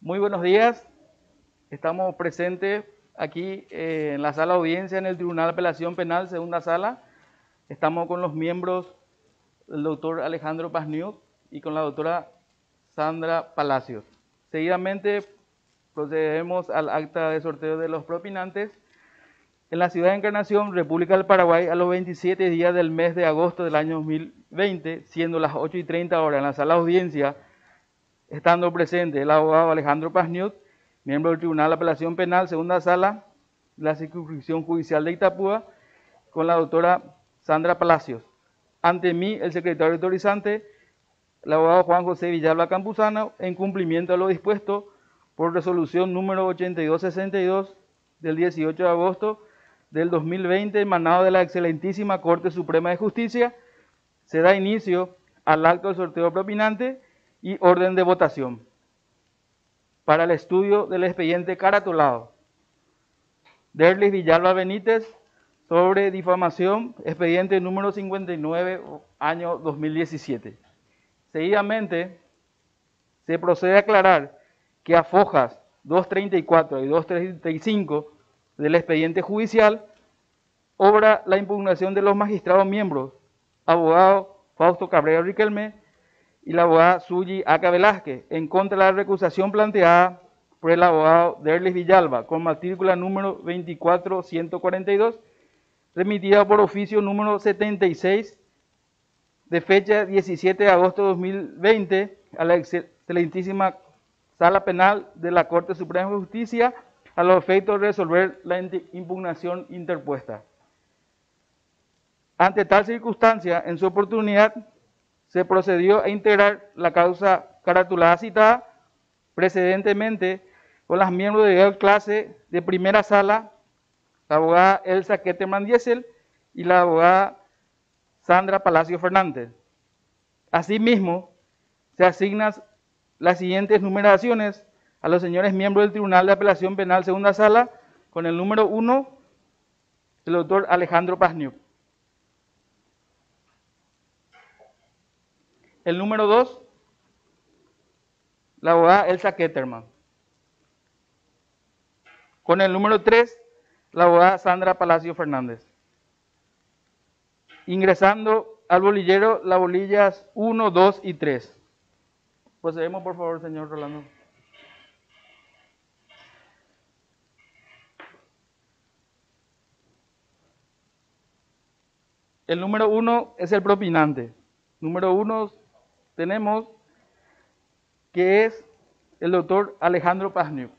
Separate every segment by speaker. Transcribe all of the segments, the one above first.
Speaker 1: Muy buenos días. Estamos presentes aquí en la sala de audiencia en el Tribunal de Apelación Penal, segunda sala. Estamos con los miembros, el doctor Alejandro Pazniuk y con la doctora Sandra Palacios. Seguidamente procedemos al acta de sorteo de los propinantes. En la ciudad de Encarnación, República del Paraguay, a los 27 días del mes de agosto del año 2020, siendo las 8:30 horas en la sala de audiencia, estando presente el abogado Alejandro Pazniuk, miembro del Tribunal de Apelación Penal, segunda sala, la circunscripción judicial de Itapúa, con la doctora Sandra Palacios. Ante mí, el secretario autorizante, el abogado Juan José Villalba Campuzano, en cumplimiento de lo dispuesto por resolución número 8262 del 18 de agosto del 2020, emanado de la excelentísima Corte Suprema de Justicia, se da inicio al acto de sorteo propinante y orden de votación para el estudio del expediente caratulado Derlis Villalba Benítez sobre difamación, expediente número 59, año 2017. Seguidamente, se procede a aclarar que a fojas 234 y 235 del expediente judicial obra la impugnación de los magistrados miembros, abogado Fausto Cabrera Riquelme y la abogada Suyi Aca Velázquez, en contra de la recusación planteada por el abogado Derlis Villalba, con matrícula número 24142, remitida por oficio número 76, de fecha 17 de agosto de 2020, a la excelentísima Sala Penal de la Corte Suprema de Justicia, a los efectos de resolver la impugnación interpuesta. Ante tal circunstancia, en su oportunidad, se procedió a integrar la causa caratulada citada precedentemente con las miembros de clase de primera sala, la abogada Elsa Ketterman Diesel y la abogada Sandra Palacio Fernández. Asimismo, se asignan las siguientes numeraciones a los señores miembros del Tribunal de Apelación Penal segunda sala, con el número 1, el doctor Alejandro Pazniuk. El número 2, la abogada Elsa Ketterman. Con el número 3, la abogada Sandra Palacio Fernández. Ingresando al bolillero las bolillas 1, 2 y 3. Procedemos, por favor, señor Rolando. El número 1 es el propinante. Número 1 tenemos que es el doctor Alejandro Pazniuk.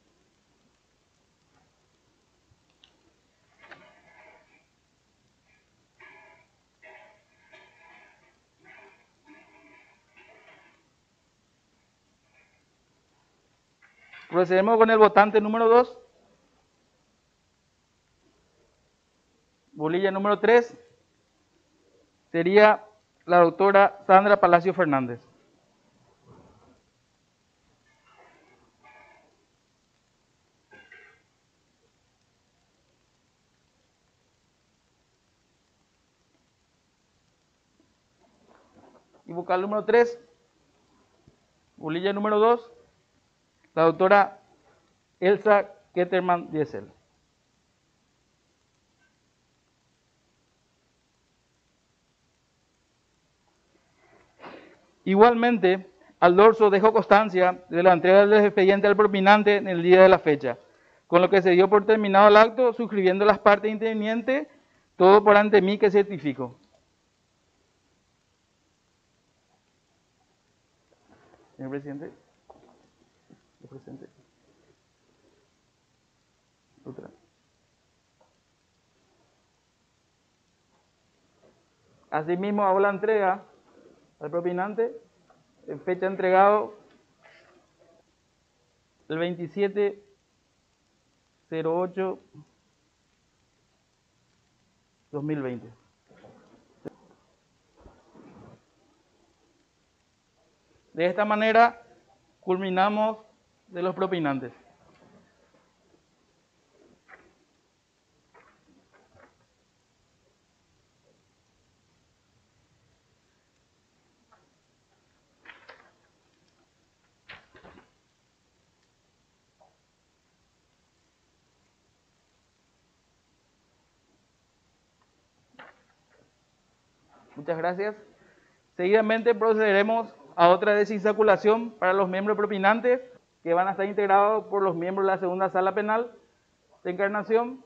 Speaker 1: Procedemos con el votante número 2. Bolilla número 3 sería la doctora Sandra Palacio Fernández. Y vocal número 3, bolilla número 2, la doctora Elsa Ketterman Diesel. Igualmente, al dorso dejo constancia de la entrega del expediente al propinante en el día de la fecha, con lo que se dio por terminado el acto, suscribiendo las partes intervinientes, todo por ante mí que certifico. Señor presidente. Señor presidente. Otra. Asimismo, hago la entrega al propinante, en fecha entregado el 27/08/2020. De esta manera, culminamos de los propinantes. Muchas gracias. Seguidamente procederemos a otra desinsaculación para los miembros propinantes, que van a estar integrados por los miembros de la segunda sala penal de Encarnación.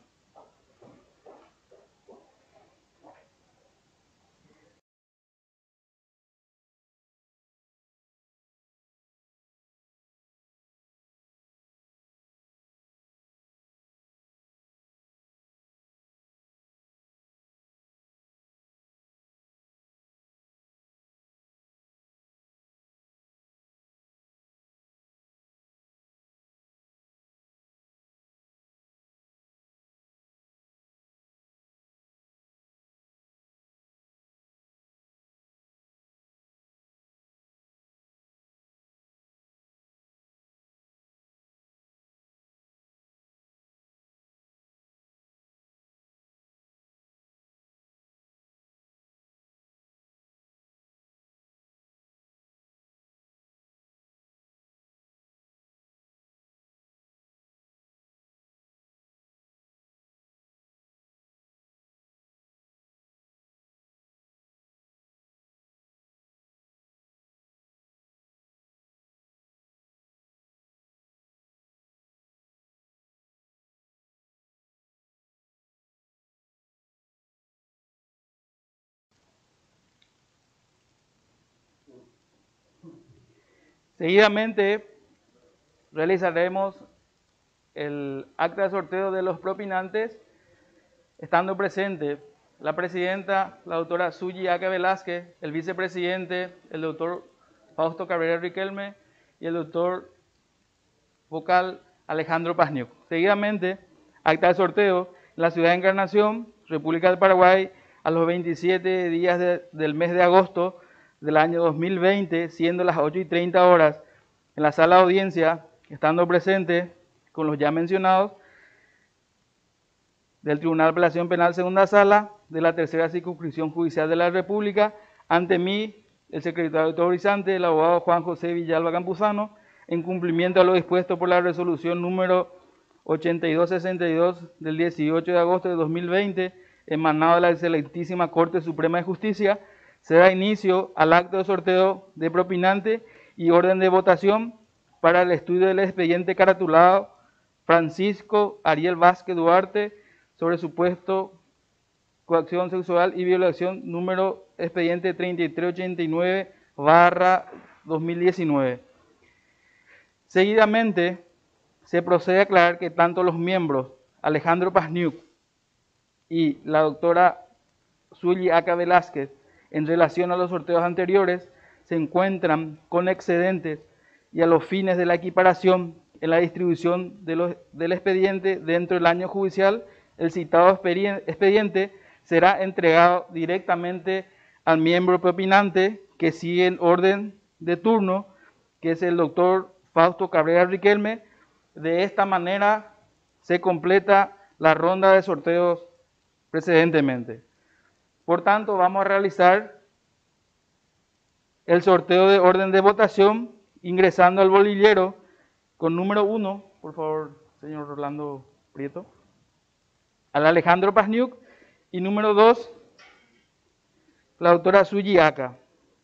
Speaker 1: Seguidamente realizaremos el acta de sorteo de los propinantes, estando presente la presidenta, la doctora Suyi Aca Velázquez, el vicepresidente, el doctor Fausto Cabrera Riquelme y el doctor vocal Alejandro Pazniuk. Seguidamente, acta de sorteo en la ciudad de Encarnación, República del Paraguay, a los 27 días del mes de agosto del año 2020, siendo las 8:30 horas, en la sala de audiencia, estando presente con los ya mencionados, del Tribunal de Apelación Penal Segunda Sala, de la Tercera Circunscripción Judicial de la República, ante mí, el secretario autorizante, el abogado Juan José Villalba Campuzano, en cumplimiento a lo dispuesto por la resolución número 8262 del 18 de agosto de 2020, emanado de la excelentísima Corte Suprema de Justicia, se da inicio al acto de sorteo de propinante y orden de votación para el estudio del expediente caratulado Francisco Ariel Vázquez Duarte sobre supuesto coacción sexual y violación número expediente 3389/2019. Seguidamente, se procede a aclarar que tanto los miembros Alejandro Pazniuk y la doctora Suyi Aca Velázquez, en relación a los sorteos anteriores, se encuentran con excedentes y a los fines de la equiparación en la distribución del expediente dentro del año judicial, el citado expediente será entregado directamente al miembro propinante que sigue en orden de turno, que es el doctor Fausto Cabrera Riquelme. De esta manera se completa la ronda de sorteos precedentemente. Por tanto, vamos a realizar el sorteo de orden de votación ingresando al bolillero con número 1, por favor, señor Rolando Prieto, al Alejandro Pazniuk, y número 2, la doctora Suyi Aca.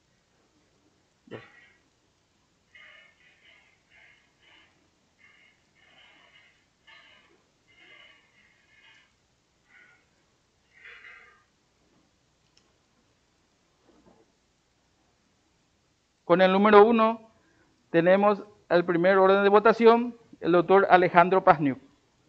Speaker 1: Con el número 1 tenemos el primer orden de votación, el doctor Alejandro Pazniuk.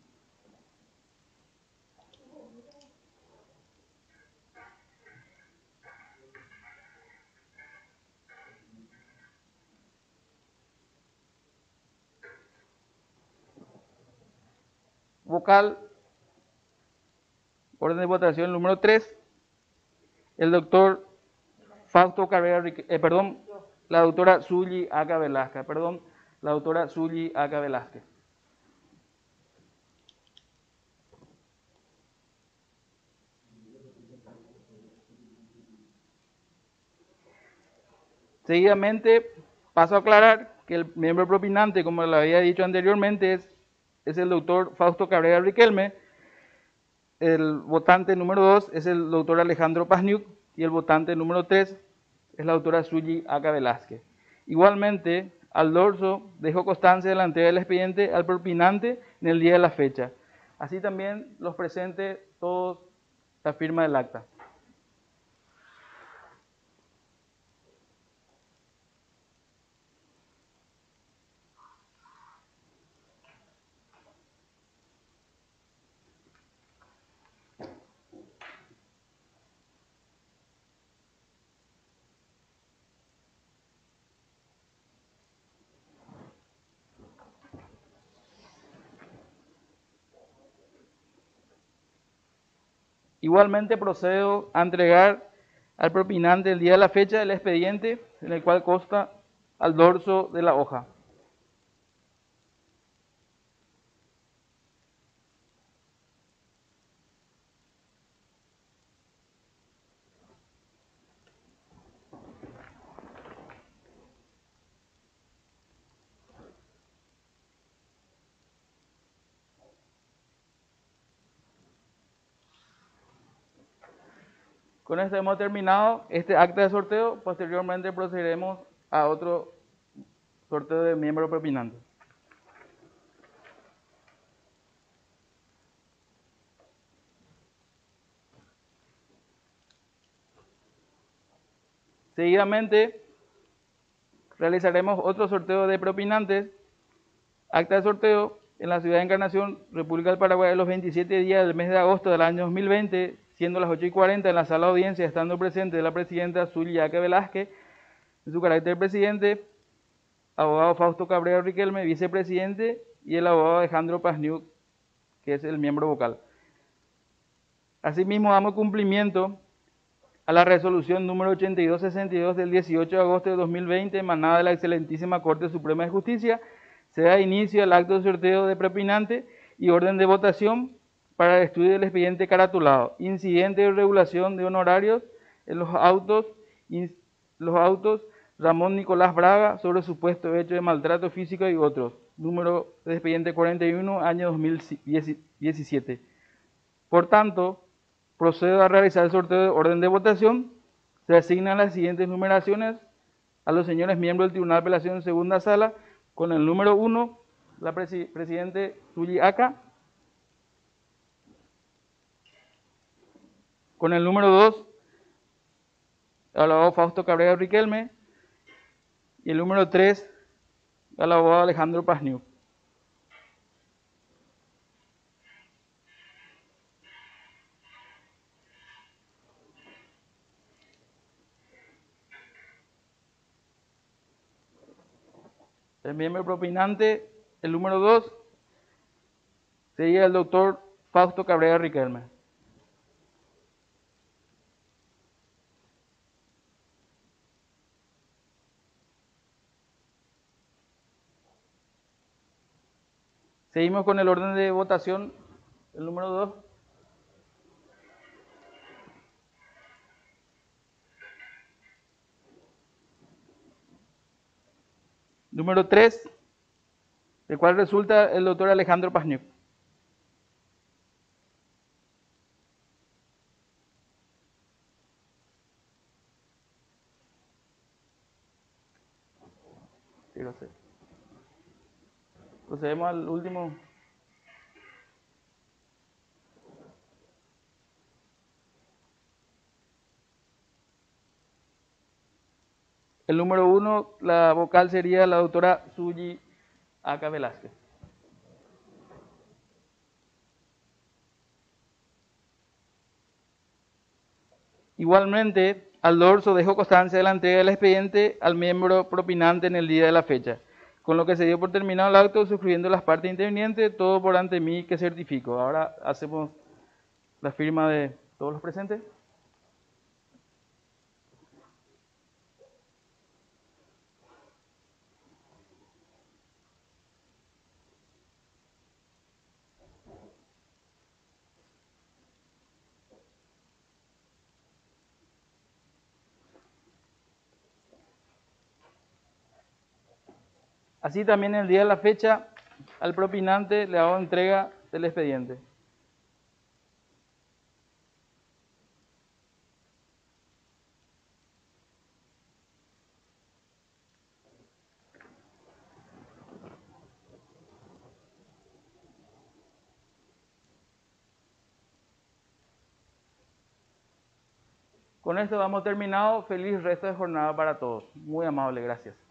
Speaker 1: Vocal, orden de votación número 3, el doctor Fausto Cabrera, la doctora Suyi Aca Velázquez, la doctora Suyi Aca Velázquez. Seguidamente, paso a aclarar que el miembro propinante, como lo había dicho anteriormente, es el doctor Fausto Cabrera Riquelme. El votante número 2 es el doctor Alejandro Pazniuk y el votante número 3 es la doctora Zuyi Aca Velázquez. Igualmente, al dorso dejo constancia de la entrega del expediente al propinante en el día de la fecha. Así también los presentes, todos la firma del acta. Igualmente procedo a entregar al propinante el día de la fecha del expediente en el cual consta al dorso de la hoja. Con esto hemos terminado este acta de sorteo. Posteriormente procederemos a otro sorteo de miembro propinante. Seguidamente realizaremos otro sorteo de propinantes. Acta de sorteo en la ciudad de Encarnación, República del Paraguay, los 27 días del mes de agosto del año 2020, siendo las 8:40 en la sala de audiencia, estando presente la presidenta Zuyi Aca Velázquez, en su carácter de presidente, abogado Fausto Cabrera Riquelme, vicepresidente, y el abogado Alejandro Pazniuk, que es el miembro vocal. Asimismo, damos cumplimiento a la resolución número 8262 del 18 de agosto de 2020, emanada de la excelentísima Corte Suprema de Justicia. Se da inicio al acto de sorteo de propinante y orden de votación para el estudio del expediente caratulado, incidente de regulación de honorarios en los autos Ramón Nicolás Braga sobre supuesto hecho de maltrato físico y otros, número de expediente 41, año 2017. Por tanto, procedo a realizar el sorteo de orden de votación. Se asignan las siguientes numeraciones a los señores miembros del Tribunal de Apelación Segunda Sala. Con el número 1, la presidente Zuyi Aca. Con el número 2, el abogado Fausto Cabrera Riquelme. Y el número 3, el abogado Alejandro Pazniuk. El miembro propinante, el número 2, sería el doctor Fausto Cabrera Riquelme. Seguimos con el orden de votación, el número 2. Número 3, el cual resulta el doctor Alejandro Pazniuk. Sí, lo sé. Procedemos al último. El número 1, la vocal sería la doctora Zuyi Aca Velázquez. Igualmente, al dorso dejo constancia de la entrega del expediente al miembro propinante en el día de la fecha, con lo que se dio por terminado el acto, suscribiendo las partes intervinientes, todo por ante mí que certifico. Ahora hacemos la firma de todos los presentes. Así también en el día de la fecha, al propinante le hago entrega del expediente. Con esto damos terminado. Feliz resto de jornada para todos. Muy amable, gracias.